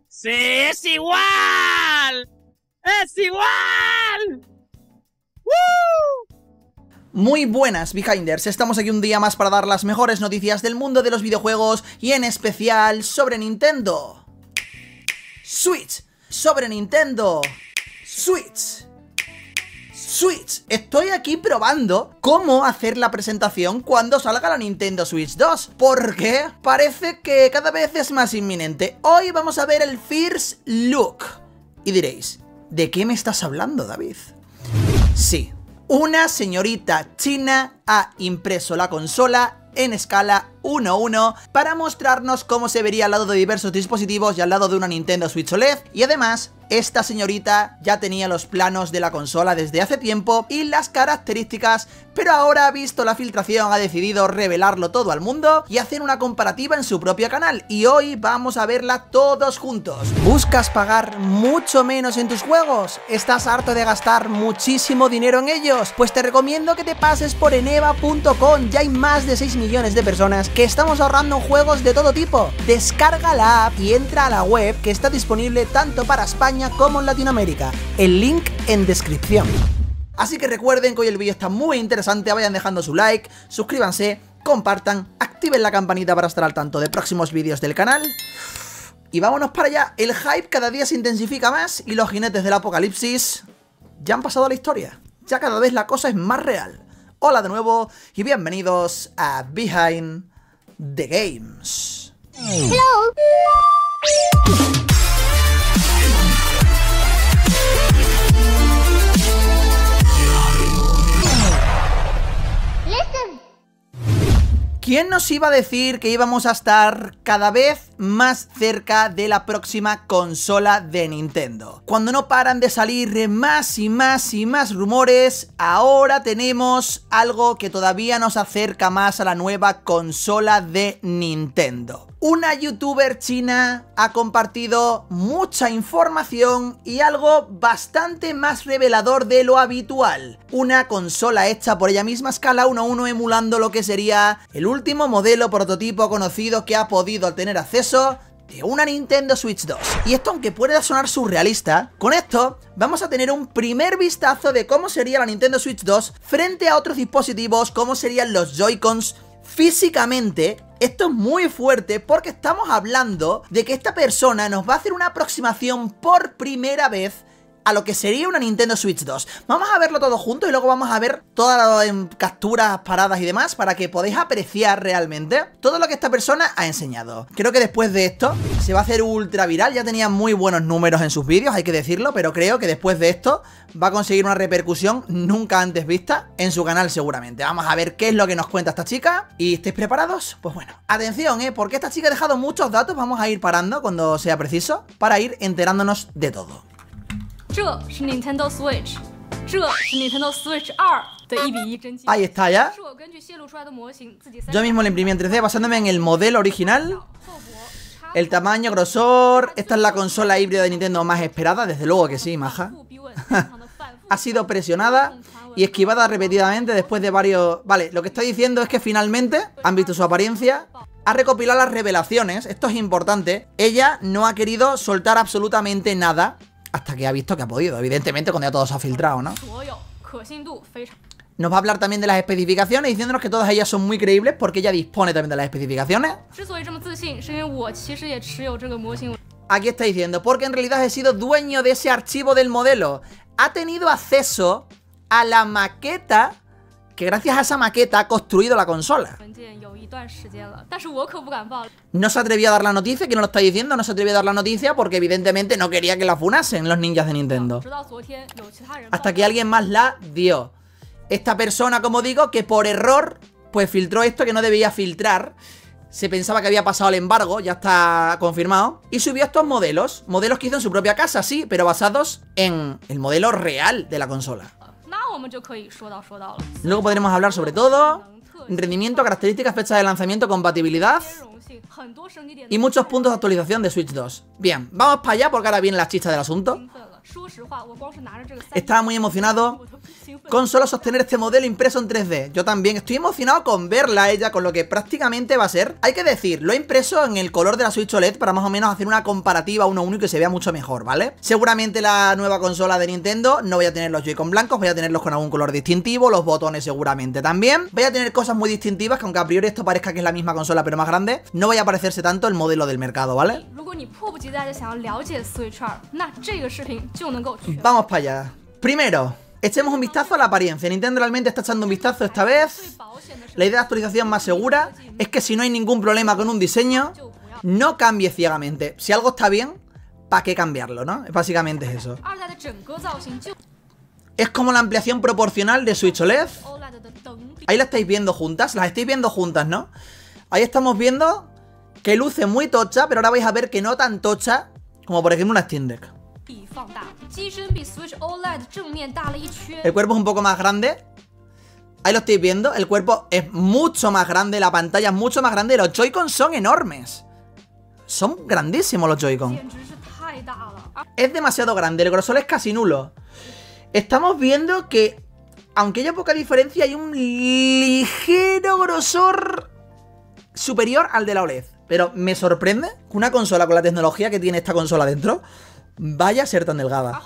¡Sí, es igual! ¡Es igual! ¡Woo! Muy buenas, Behinders, estamos aquí un día más para dar las mejores noticias del mundo de los videojuegos y en especial sobre Nintendo Switch. Sobre Nintendo Switch. Estoy aquí probando cómo hacer la presentación cuando salga la Nintendo Switch 2, porque parece que cada vez es más inminente. Hoy vamos a ver el First Look. Y diréis, ¿de qué me estás hablando, David? Sí, una señorita china ha impreso la consola en escala 1:1 para mostrarnos cómo se vería al lado de diversos dispositivos y al lado de una Nintendo Switch OLED. Y además, esta señorita ya tenía los planos de la consola desde hace tiempo y las características, pero ahora ha visto la filtración, ha decidido revelarlo todo al mundo y hacer una comparativa en su propio canal. Y hoy vamos a verla todos juntos. ¿Buscas pagar mucho menos en tus juegos? ¿Estás harto de gastar muchísimo dinero en ellos? Pues te recomiendo que te pases por eneba.com. Ya hay más de 6 millones de personas que estamos ahorrando en juegos de todo tipo. Descarga la app y entra a la web, que está disponible tanto para España como en Latinoamérica. El link en descripción. Así que recuerden que hoy el vídeo está muy interesante. Vayan dejando su like, suscríbanse, compartan, activen la campanita para estar al tanto de próximos vídeos del canal. Y vámonos para allá. El hype cada día se intensifica más y los jinetes del apocalipsis ya han pasado a la historia. Ya cada vez la cosa es más real. Hola de nuevo y bienvenidos a Behind the Games. Hello. ¿Quién nos iba a decir que íbamos a estar cada vez más cerca de la próxima consola de Nintendo? Cuando no paran de salir más y más y más rumores, ahora tenemos algo que todavía nos acerca más a la nueva consola de Nintendo. Una youtuber china ha compartido mucha información y algo bastante más revelador de lo habitual. Una consola hecha por ella misma a escala 1:1 emulando lo que sería el último modelo prototipo conocido que ha podido tener acceso de una Nintendo Switch 2. Y esto, aunque pueda sonar surrealista, con esto vamos a tener un primer vistazo de cómo sería la Nintendo Switch 2 frente a otros dispositivos, cómo serían los Joy-Cons físicamente. Esto es muy fuerte porque estamos hablando de que esta persona nos va a hacer una aproximación por primera vez a lo que sería una Nintendo Switch 2. Vamos a verlo todo junto y luego vamos a ver todas las capturas, paradas y demás para que podáis apreciar realmente todo lo que esta persona ha enseñado. Creo que después de esto se va a hacer ultra viral. Ya tenía muy buenos números en sus vídeos, hay que decirlo, pero creo que después de esto va a conseguir una repercusión nunca antes vista en su canal seguramente. Vamos a ver qué es lo que nos cuenta esta chica. ¿Y estáis preparados? Pues bueno, atención, porque esta chica ha dejado muchos datos. Vamos a ir parando cuando sea preciso para ir enterándonos de todo. Ahí está ya. Yo mismo lo imprimí en 3D basándome en el modelo original. El tamaño, grosor. Esta es la consola híbrida de Nintendo más esperada. Desde luego que sí, maja. Ha sido presionada y esquivada repetidamente después de varios... Vale, lo que está diciendo es que finalmente han visto su apariencia. Ha recopilado las revelaciones. Esto es importante. Ella no ha querido soltar absolutamente nada hasta que ha visto que ha podido, evidentemente, cuando ya todo se ha filtrado, ¿no? Nos va a hablar también de las especificaciones, diciéndonos que todas ellas son muy creíbles porque ella dispone también de las especificaciones. Aquí está diciendo, porque en realidad he sido dueño de ese archivo del modelo. Ha tenido acceso a la maqueta, que gracias a esa maqueta ha construido la consola. No se atrevió a dar la noticia, que no lo está diciendo, no se atrevió a dar la noticia porque evidentemente no quería que la funasen los ninjas de Nintendo. Hasta que alguien más la dio. Esta persona, como digo, que por error pues filtró esto que no debía filtrar. Se pensaba que había pasado el embargo, ya está confirmado. Y subió estos modelos, modelos que hizo en su propia casa, sí, pero basados en el modelo real de la consola. Luego podremos hablar sobre todo rendimiento, características, fecha de lanzamiento, compatibilidad y muchos puntos de actualización de Switch 2. Bien, vamos para allá porque ahora viene la chicha del asunto. Estaba muy emocionado con solo sostener este modelo impreso en 3D. Yo también estoy emocionado con verla a ella, con lo que prácticamente va a ser. Hay que decir, lo he impreso en el color de la Switch OLED para más o menos hacer una comparativa 1 a 1 y que se vea mucho mejor, ¿vale? Seguramente la nueva consola de Nintendo no voy a tener los Joy-Con blancos, voy a tenerlos con algún color distintivo, los botones seguramente también. Voy a tener cosas muy distintivas, que aunque a priori esto parezca que es la misma consola pero más grande, no vaya a parecerse tanto el modelo del mercado, ¿vale? Vamos para allá. Primero, echemos un vistazo a la apariencia. Nintendo realmente está echando un vistazo esta vez. La idea de actualización más segura es que si no hay ningún problema con un diseño, no cambie ciegamente. Si algo está bien, ¿para qué cambiarlo, no? Básicamente es eso. Es como la ampliación proporcional de Switch OLED. Ahí la estáis viendo juntas. Las estáis viendo juntas, ¿no? Ahí estamos viendo que luce muy tocha, pero ahora vais a ver que no tan tocha como por ejemplo una Steam Deck. El cuerpo es un poco más grande. Ahí lo estáis viendo. El cuerpo es mucho más grande. La pantalla es mucho más grande. Los Joy-Con son enormes. Son grandísimos los Joy-Con. Es demasiado grande. El grosor es casi nulo. Estamos viendo que, aunque haya poca diferencia, hay un ligero grosor superior al de la OLED. Pero me sorprende que una consola con la tecnología que tiene esta consola dentro vaya a ser tan delgada.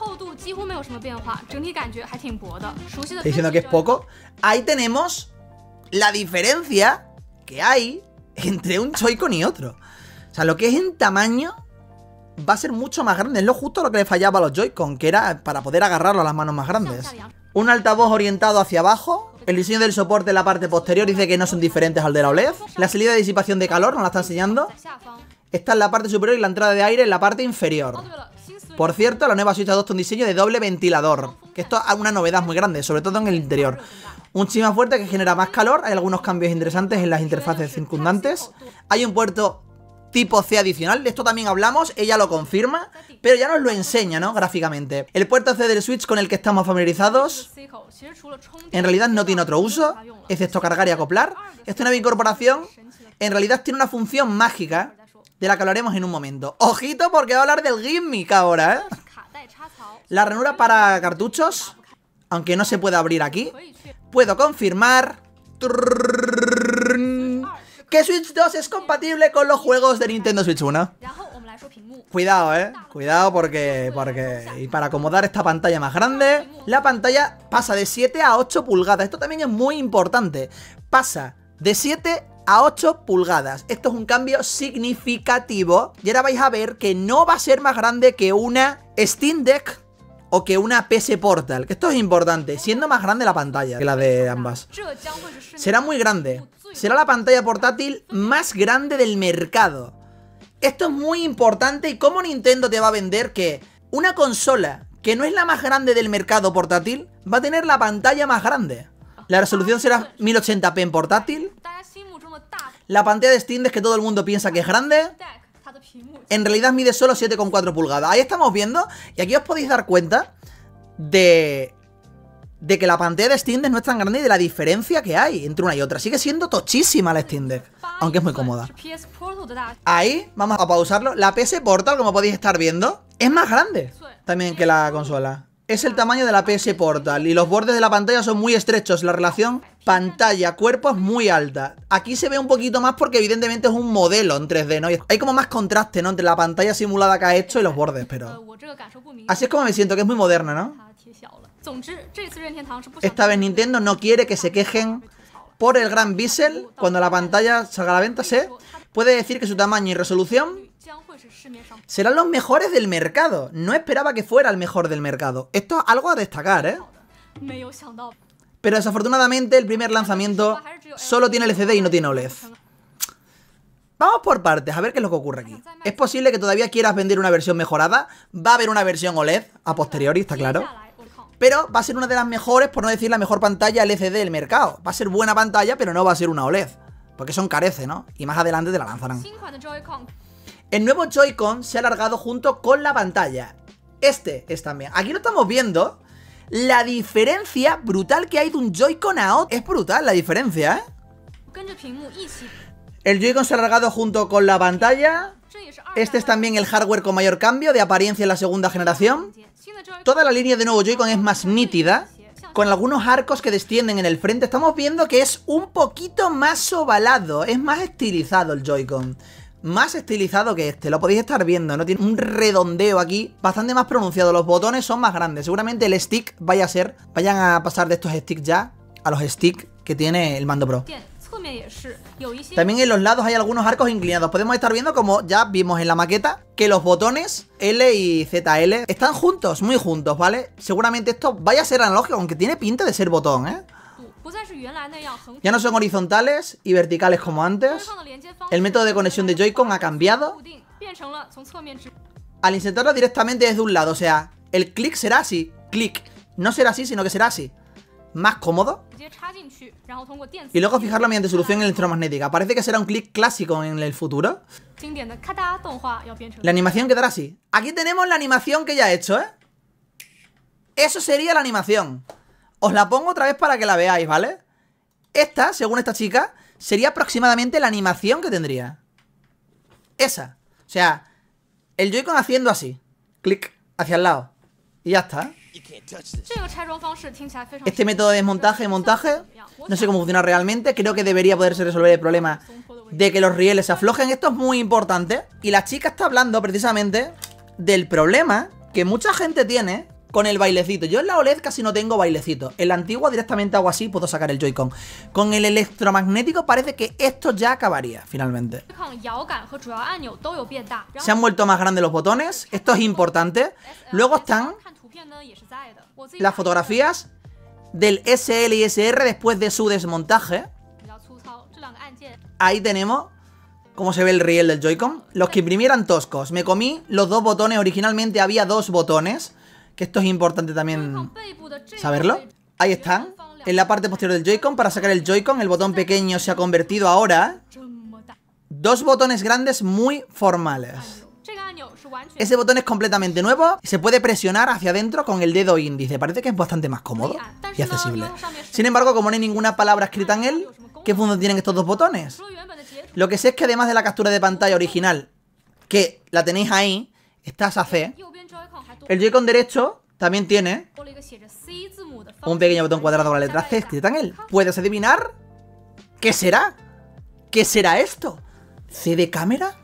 ¿Estoy diciendo que es poco? Ahí tenemos la diferencia que hay entre un Joy-Con y otro. O sea, lo que es en tamaño va a ser mucho más grande. Es lo justo lo que le fallaba a los Joy-Con, que era para poder agarrarlo a las manos más grandes. Un altavoz orientado hacia abajo. El diseño del soporte en la parte posterior dice que no son diferentes al de la OLED. La salida de disipación de calor nos la está enseñando. Esta es la parte superior y la entrada de aire en la parte inferior. Por cierto, la nueva Switch adopta un diseño de doble ventilador, que esto es una novedad muy grande, sobre todo en el interior. Un chip más fuerte que genera más calor. Hay algunos cambios interesantes en las interfaces circundantes. Hay un puerto tipo C adicional, de esto también hablamos, ella lo confirma, pero ya nos lo enseña, ¿no? Gráficamente. El puerto C del Switch con el que estamos familiarizados en realidad no tiene otro uso, excepto cargar y acoplar. Esta nueva incorporación en realidad tiene una función mágica, de la que hablaremos en un momento. Ojito, porque va a hablar del gimmick ahora, ¿eh? La ranura para cartuchos, aunque no se puede abrir aquí. Puedo confirmar que Switch 2 es compatible con los juegos de Nintendo Switch 1. Cuidado, cuidado porque y para acomodar esta pantalla más grande, la pantalla pasa de 7 a 8 pulgadas. Esto también es muy importante. Pasa de 7 a 8 pulgadas. Esto es un cambio significativo. Y ahora vais a ver que no va a ser más grande que una Steam Deck o que una PS Portal. Que esto es importante, siendo más grande la pantalla que la de ambas. Será muy grande. Será la pantalla portátil más grande del mercado. Esto es muy importante. ¿Y cómo Nintendo te va a vender que una consola que no es la más grande del mercado portátil va a tener la pantalla más grande? La resolución será 1080p en portátil. La pantalla de Steam Deck, que todo el mundo piensa que es grande, en realidad mide solo 7,4 pulgadas. Ahí estamos viendo. Y aquí os podéis dar cuenta de que la pantalla de Steam Deck no es tan grande y de la diferencia que hay entre una y otra. Sigue siendo tochísima la Steam Deck, aunque es muy cómoda. Ahí, vamos a pausarlo. La PS Portal, como podéis estar viendo, es más grande también que la consola. Es el tamaño de la PS Portal y los bordes de la pantalla son muy estrechos. La relación pantalla-cuerpo es muy alta. Aquí se ve un poquito más porque evidentemente es un modelo en 3D, ¿no? Y hay como más contraste, ¿no? Entre la pantalla simulada que ha hecho y los bordes, pero... Así es como me siento, que es muy moderna, ¿no? Esta vez Nintendo no quiere que se quejen por el gran bisel. Cuando la pantalla salga a la venta, se puede decir que su tamaño y resolución serán los mejores del mercado. No esperaba que fuera el mejor del mercado. Esto es algo a destacar, ¿eh? Pero desafortunadamente el primer lanzamiento solo tiene LCD y no tiene OLED. Vamos por partes, a ver qué es lo que ocurre aquí. Es posible que todavía quieras vender una versión mejorada. Va a haber una versión OLED a posteriori, está claro. Pero va a ser una de las mejores, por no decir la mejor pantalla LCD del mercado. Va a ser buena pantalla, pero no va a ser una OLED. Porque eso encarece, ¿no? Y más adelante te la lanzarán. El nuevo Joy-Con se ha alargado junto con la pantalla. Este es también. Aquí lo estamos viendo. La diferencia brutal que hay de un Joy-Con a otro. Es brutal la diferencia, ¿eh? El Joy-Con se ha alargado junto con la pantalla. Este es también el hardware con mayor cambio de apariencia en la segunda generación. Toda la línea de nuevo Joy-Con es más nítida, con algunos arcos que descienden en el frente. Estamos viendo que es un poquito más ovalado, es más estilizado el Joy-Con. Más estilizado que este, lo podéis estar viendo, ¿no? Tiene un redondeo aquí bastante más pronunciado. Los botones son más grandes. Seguramente el stick vayan a pasar de estos sticks ya a los sticks que tiene el mando Pro. También en los lados hay algunos arcos inclinados. Podemos estar viendo, como ya vimos en la maqueta, que los botones L y ZL están juntos, muy juntos, ¿vale? Seguramente esto vaya a ser analógico, aunque tiene pinta de ser botón, ¿eh? Ya no son horizontales y verticales como antes. El método de conexión de Joy-Con ha cambiado. Al insertarlo directamente desde un lado, o sea, el clic será así, clic. No será así, sino que será así. Más cómodo. Y luego fijarlo mediante solución electromagnética. Parece que será un clic clásico en el futuro. La animación quedará así. Aquí tenemos la animación que ya he hecho, ¿eh? Eso sería la animación. Os la pongo otra vez para que la veáis, ¿vale? Esta, según esta chica, sería aproximadamente la animación que tendría. Esa. O sea, el Joy-Con haciendo así. Clic hacia el lado. Y ya está. Este método de desmontaje y montaje, no sé cómo funciona realmente. Creo que debería poderse resolver el problema de que los rieles se aflojen. Esto es muy importante. Y la chica está hablando precisamente del problema que mucha gente tiene con el bailecito. Yo en la OLED casi no tengo bailecito. En la antigua directamente hago así, puedo sacar el Joy-Con. Con el electromagnético parece que esto ya acabaría, finalmente. Se han vuelto más grandes los botones. Esto es importante. Luego están las fotografías del SL y SR después de su desmontaje. Ahí tenemos cómo se ve el riel del Joy-Con. Los que imprimieran toscos. Me comí los dos botones. Originalmente había dos botones, que esto es importante también saberlo. Ahí están, en la parte posterior del Joy-Con. Para sacar el Joy-Con, el botón pequeño se ha convertido ahora dos botones grandes muy formales. Ese botón es completamente nuevo y se puede presionar hacia adentro con el dedo índice. Parece que es bastante más cómodo y accesible. Sin embargo, como no hay ninguna palabra escrita en él, ¿qué función tienen estos dos botones? Lo que sé es que además de la captura de pantalla original, que la tenéis ahí, está esa C, el Joy-Con derecho también tiene un pequeño botón cuadrado con la letra C escrita en él. ¿Puedes adivinar qué será? ¿Qué será esto? ¿C de cámara?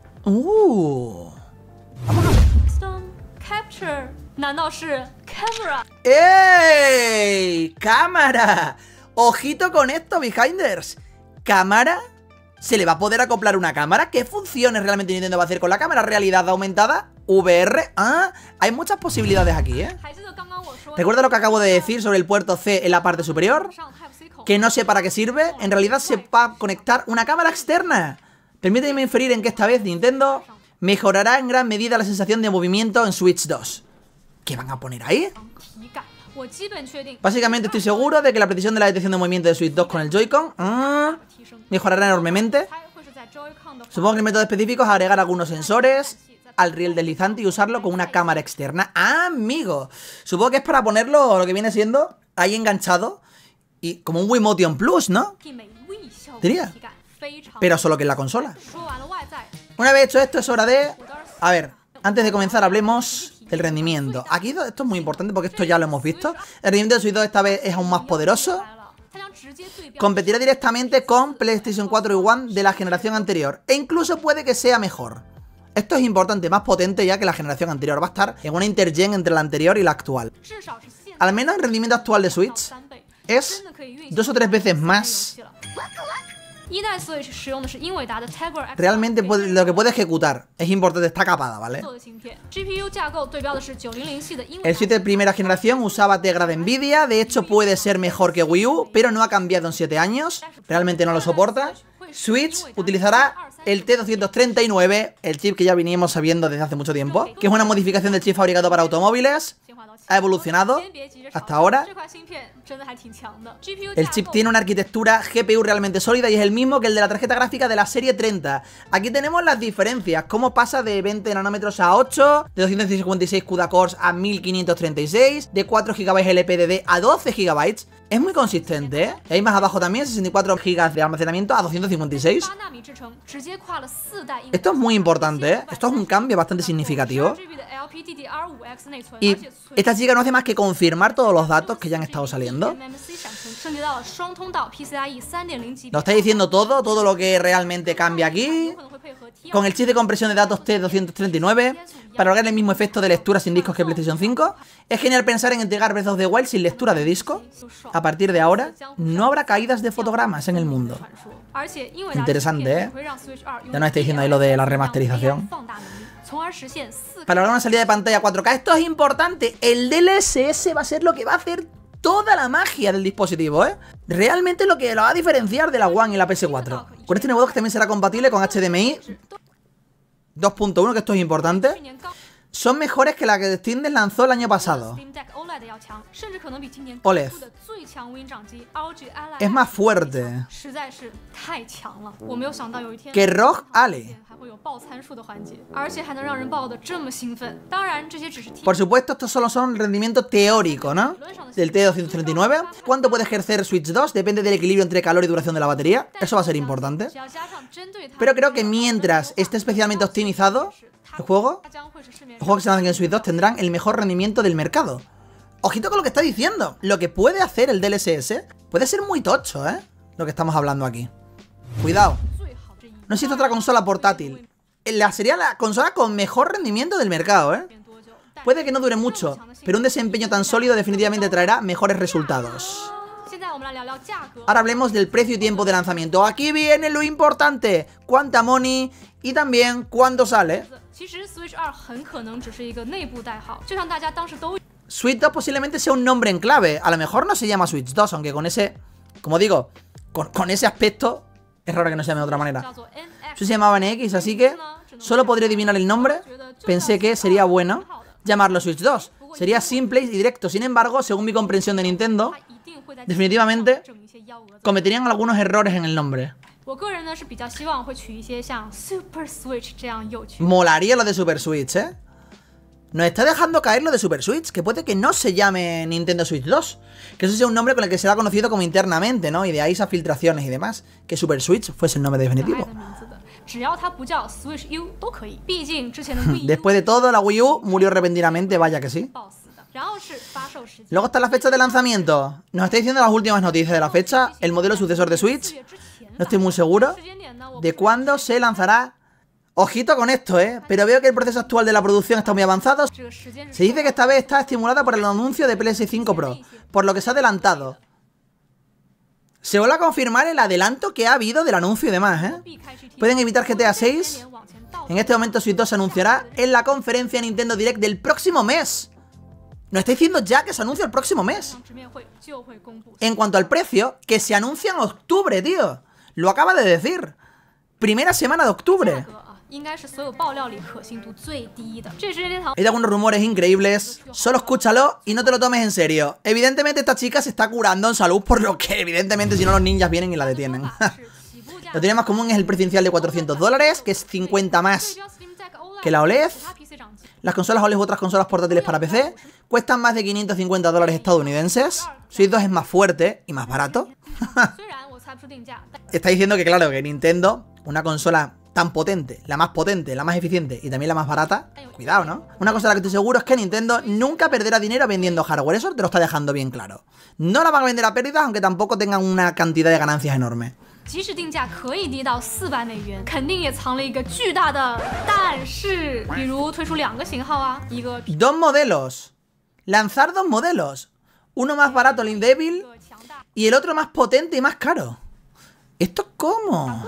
Vamos a ver. ¡Ey! ¡Cámara! ¡Ojito con esto, Behinders! ¿Cámara? ¿Se le va a poder acoplar una cámara? ¿Qué funciones realmente Nintendo va a hacer con la cámara? ¿Realidad aumentada? ¿VR? Ah, hay muchas posibilidades aquí, ¿eh? ¿Recuerda lo que acabo de decir sobre el puerto C en la parte superior? Que no sé para qué sirve. En realidad se va a conectar una cámara externa. Permíteme inferir en que esta vez Nintendo mejorará en gran medida la sensación de movimiento en Switch 2. ¿Qué van a poner ahí? Básicamente estoy seguro de que la precisión de la detección de movimiento de Switch 2 con el Joy-Con mejorará enormemente. Supongo que el método específico es agregar algunos sensores al riel deslizante y usarlo con una cámara externa. ¡Ah, amigo! Supongo que es para ponerlo, lo que viene siendo, ahí enganchado. Y como un Wii Motion Plus, ¿no? Diría. Pero solo que en la consola. Una vez hecho esto, es hora de... A ver, antes de comenzar hablemos del rendimiento. Aquí esto es muy importante porque esto ya lo hemos visto. El rendimiento de Switch 2 esta vez es aún más poderoso. Competirá directamente con PlayStation 4 y One de la generación anterior. E incluso puede que sea mejor. Esto es importante, más potente ya que la generación anterior. Va a estar en una intergen entre la anterior y la actual. Al menos el rendimiento actual de Switch es 2 o 3 veces más. Realmente lo que puede ejecutar es importante, está capada, ¿vale? El Switch de primera generación usaba Tegra de Nvidia. De hecho puede ser mejor que Wii U, pero no ha cambiado en 7 años. Realmente no lo soporta. Switch utilizará el T239, el chip que ya veníamos sabiendo desde hace mucho tiempo, que es una modificación del chip fabricado para automóviles. Ha evolucionado hasta ahora. El chip tiene una arquitectura GPU realmente sólida y es el mismo que el de la tarjeta gráfica de la serie 30. Aquí tenemos las diferencias, cómo pasa de 20 nanómetros a 8, de 256 CUDA cores a 1536, de 4 GB LPDD a 12 GB. Es muy consistente, ¿eh? Y ahí más abajo también 64 GB de almacenamiento a 256. Esto es muy importante, ¿eh? Esto es un cambio bastante significativo. Y esta chica no hace más que confirmar todos los datos que ya han estado saliendo. Nos está diciendo todo lo que realmente cambia aquí. Con el chip de compresión de datos T239 para lograr el mismo efecto de lectura sin discos que PlayStation 5. Es genial pensar en entregar Breath of the Wild sin lectura de disco. A partir de ahora, no habrá caídas de fotogramas en el mundo. Interesante, ¿eh? Ya nos está diciendo ahí lo de la remasterización. Para lograr una salida de pantalla 4K. Esto es importante. El DLSS va a ser lo que va a hacer toda la magia del dispositivo, ¿eh? Realmente lo que lo va a diferenciar de la One y la PS4. Con este nuevo que también será compatible con HDMI 2.1, que esto es importante. Son mejores que la que Steam Deck lanzó el año pasado. OLED. Es más fuerte que ROG Ally. Por supuesto, estos solo son rendimiento teórico, ¿no? Del T239. ¿Cuánto puede ejercer Switch 2? Depende del equilibrio entre calor y duración de la batería. Eso va a ser importante. Pero creo que mientras esté especialmente optimizado el juego, los juegos que se lanzan en Switch 2 tendrán el mejor rendimiento del mercado. Ojito con lo que está diciendo. Lo que puede hacer el DLSS puede ser muy tocho, ¿eh? Lo que estamos hablando aquí. Cuidado. No existe otra consola portátil. Sería la consola con mejor rendimiento del mercado, ¿eh? Puede que no dure mucho, pero un desempeño tan sólido definitivamente traerá mejores resultados. Ahora hablemos del precio y tiempo de lanzamiento. Aquí viene lo importante. Cuánta money y también cuándo sale. Switch 2 posiblemente sea un nombre en clave. A lo mejor no se llama Switch 2, aunque con ese, como digo, con ese aspecto es raro que no se llame de otra manera. Eso se llamaba NX, así que solo podría adivinar el nombre. Pensé que sería bueno llamarlo Switch 2. Sería simple y directo. Sin embargo, según mi comprensión de Nintendo, definitivamente cometerían algunos errores en el nombre. Molaría lo de Super Switch, ¿eh? Nos está dejando caer lo de Super Switch, que puede que no se llame Nintendo Switch 2. Que eso sea un nombre con el que será conocido como internamente, ¿no? Y de ahí esas filtraciones y demás. Que Super Switch fuese el nombre definitivo. Después de todo, la Wii U murió repentinamente, vaya que sí. Luego está la fecha de lanzamiento. Nos está diciendo las últimas noticias de la fecha. El modelo sucesor de Switch. No estoy muy seguro de cuándo se lanzará. Ojito con esto, pero veo que el proceso actual de la producción está muy avanzado. Se dice que esta vez está estimulada por el anuncio de PS5 Pro, por lo que se ha adelantado. Se vuelve a confirmar el adelanto que ha habido del anuncio y demás, Pueden evitar GTA 6. En este momento Switch 2 se anunciará en la conferencia Nintendo Direct del próximo mes. Nos está diciendo ya que se anuncia el próximo mes. En cuanto al precio, que se anuncia en octubre, tío. Lo acaba de decir. Primera semana de octubre. Hay algunos rumores increíbles. Solo escúchalo y no te lo tomes en serio. Evidentemente esta chica se está curando en salud, por lo que evidentemente si no los ninjas vienen y la detienen. Lo tiene más común es el precio inicial de $400, que es 50 más que la OLED. Las consolas OLED u otras consolas portátiles para PC cuestan más de $550 estadounidenses. Switch 2 es más fuerte y más barato. Está diciendo que claro, que Nintendo, una consola tan potente, la más eficiente y también la más barata, cuidado, ¿no? Una cosa de la que estoy seguro es que Nintendo nunca perderá dinero vendiendo hardware. Eso te lo está dejando bien claro. No la van a vender a pérdidas, aunque tampoco tengan una cantidad de ganancias enorme. Dos modelos. Lanzar dos modelos. Uno más barato, el Devil, y el otro más potente y más caro. ¿Esto cómo?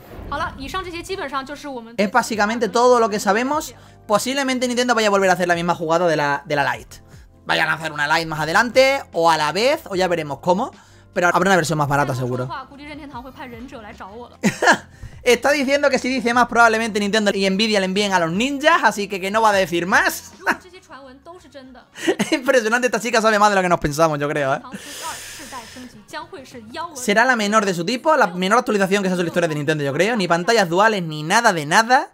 Es básicamente todo lo que sabemos. Posiblemente Nintendo vaya a volver a hacer la misma jugada de la Lite. Vayan a hacer una Lite más adelante, o a la vez, o ya veremos cómo. Pero habrá una versión más barata seguro. Está diciendo que si dice más probablemente Nintendo y Nvidia le envíen a los ninjas, así que no va a decir más. Impresionante, esta chica sabe más de lo que nos pensamos, yo creo, Será la menor de su tipo, la menor actualización que se ha hecho en la historia de Nintendo, yo creo. Ni pantallas duales, ni nada de nada.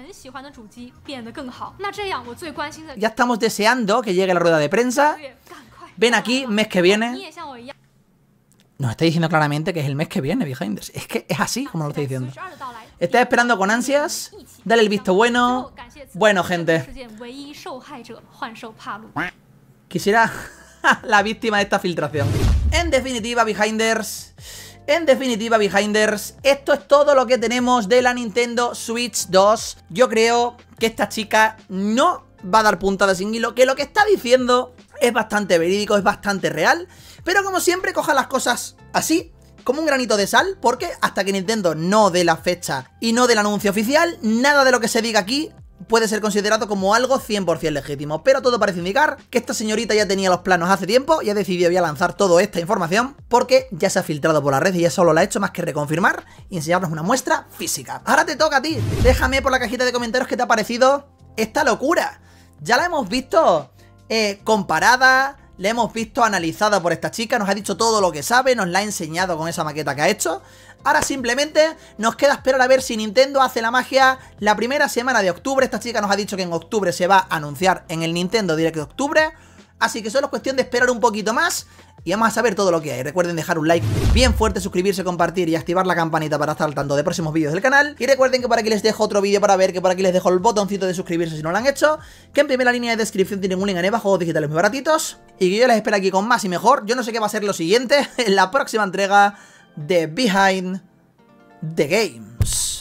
Ya estamos deseando que llegue la rueda de prensa. Ven aquí, mes que viene. Nos está diciendo claramente que es el mes que viene, Behind. Es que es así como lo está diciendo. ¿Estás esperando con ansias? Dale el visto bueno. Bueno, gente. Quisiera la víctima de esta filtración. En definitiva, Behinders, esto es todo lo que tenemos de la Nintendo Switch 2. Yo creo que esta chica no va a dar puntada sin hilo, que lo que está diciendo es bastante verídico, es bastante real. Pero como siempre, coja las cosas así, como un granito de sal, porque hasta que Nintendo no dé la fecha y no dé el anuncio oficial, nada de lo que se diga aquí puede ser considerado como algo 100% legítimo. Pero todo parece indicar que esta señorita ya tenía los planos hace tiempo y ha decidido ya lanzar toda esta información porque ya se ha filtrado por la red y ya solo la ha hecho más que reconfirmar y enseñarnos una muestra física. Ahora te toca a ti. Déjame por la cajita de comentarios qué te ha parecido esta locura. Ya la hemos visto comparada, la hemos visto analizada por esta chica, nos ha dicho todo lo que sabe, nos la ha enseñado con esa maqueta que ha hecho. Ahora simplemente nos queda esperar a ver si Nintendo hace la magia la primera semana de octubre. Esta chica nos ha dicho que en octubre se va a anunciar en el Nintendo Direct de octubre. Así que solo es cuestión de esperar un poquito más y vamos a saber todo lo que hay. Recuerden dejar un like bien fuerte, suscribirse, compartir y activar la campanita para estar al tanto de próximos vídeos del canal. Y recuerden que por aquí les dejo otro vídeo para ver, que por aquí les dejo el botoncito de suscribirse si no lo han hecho, que en primera línea de descripción tienen un link en EVA, juegos digitales muy baratitos, y que yo les espero aquí con más y mejor. Yo no sé qué va a ser lo siguiente en la próxima entrega de Behind the Games.